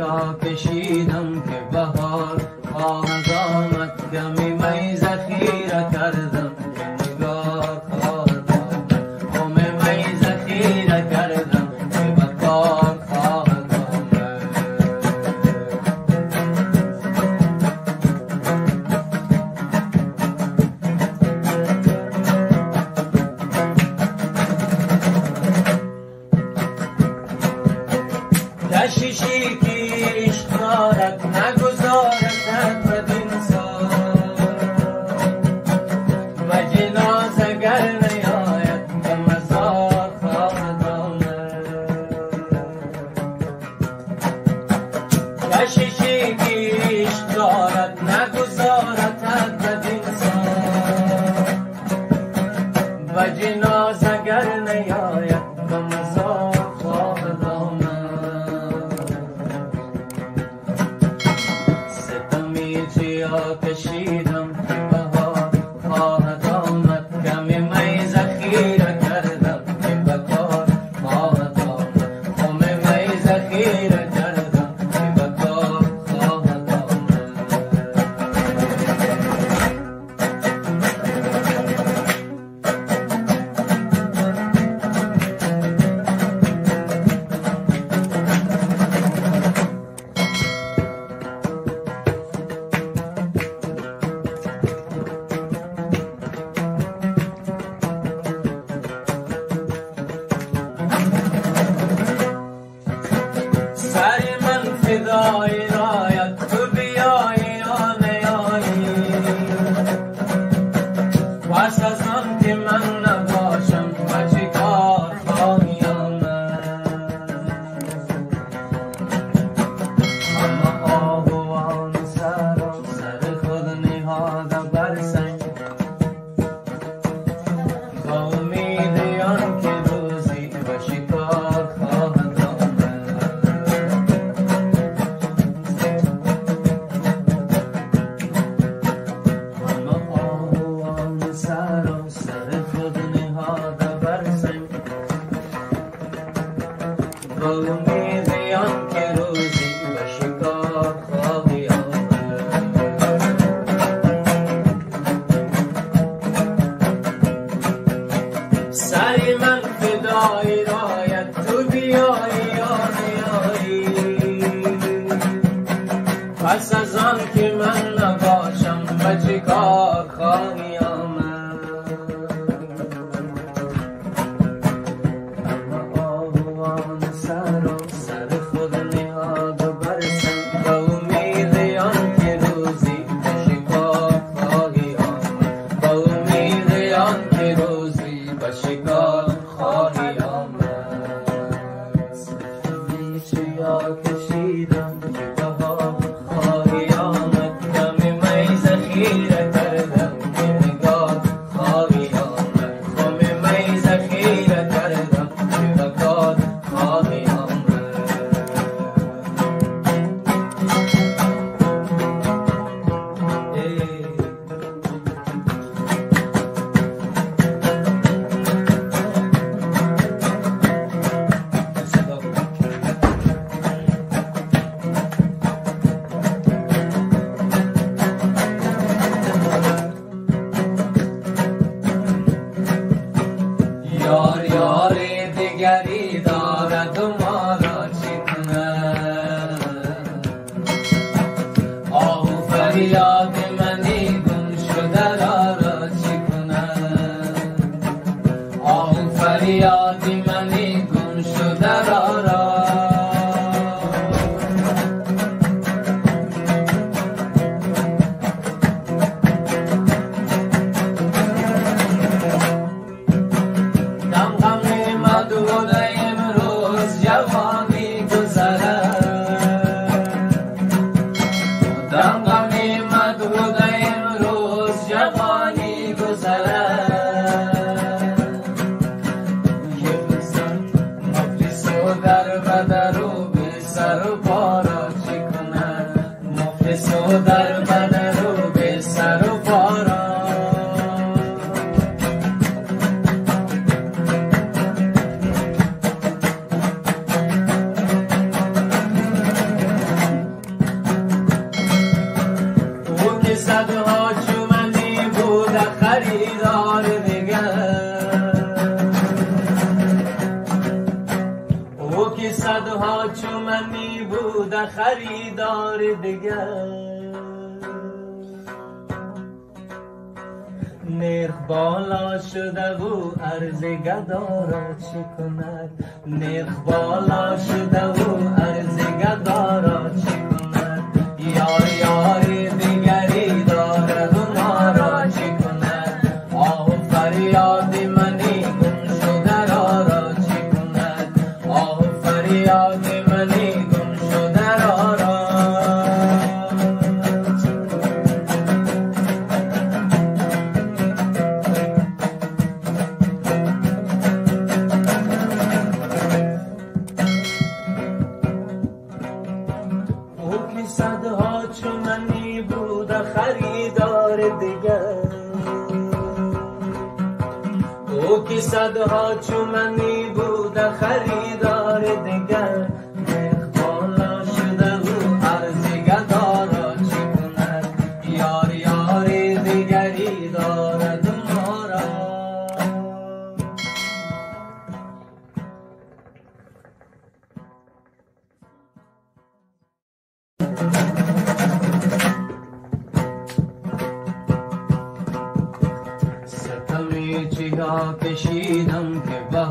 سیاه کشیدم که بهار خواهد آمد، کمی می ذخیره کردم که نگار خواهد آمد، خم می ذخیره کردم که به کار خواهد آمد. کشیشی که عشق دارد نگذارد بدین سال، و جناز اگر نیاید به مزار خواهد آمد. کشیشی که عشق دارد نگذارد بدین سال، و جناز اگر نیاید به مزار خواهد آمد. کشیدم که بهار خواهد آمد، کمی می ذخیره کردم که به کار خواهد آمد، خم می ذخیره کردم که به کار خواهد آمد. فدای رایت تو بیایی یا نیایی، پس از آن که من نباشم و چه کار خواهی آمد. اما آهوان سر خود نهاده بر سنگ، با امید آن که روزی به شکار خواهد آمد. با امید آن که روزی به شکار خواهی آمد. سری من فدای رایت تو بیایی یا نیایی، پس از آن که من نباشم به چه کار خواهی آمد. سر خود نهاده بر سنگ، با امید آن که روزی به شکار خواهی آمد، با امید آن که روزی به شکار خواهی آمد. سیاه کشیدم که بهار خواهی آمد، کمی می ذخیره کردم که نگار خواهی آمد، خم می ذخیره کردم که به کار خواهی آمد. یار یار دیگری دارد و ما را چه کند، آه فریاد منی گم شده را چه کند، آه فریاد منی گم شده را جوانی گذرد، دم غمی مدود امروز جوانی گذرد، خریدار دیگر. نرخ بالا شده و عرض گدا را چه کند؟ نرخ بالا شده و عرض گدا را چه کند؟ یار یاری دیگری دارد و ما را چه کند؟ آه و فریاد منی گم شده را چه کند؟ آه و فریاد منی گم شده را صدها چو منی بود خریدار دیگر. او که صدها چو منی بود خریدار دیگر. نرخ بالا شده و عرض گدا را چه کند؟ یار یاری دیگری دارد ما را. ستمی چیا کشیدم که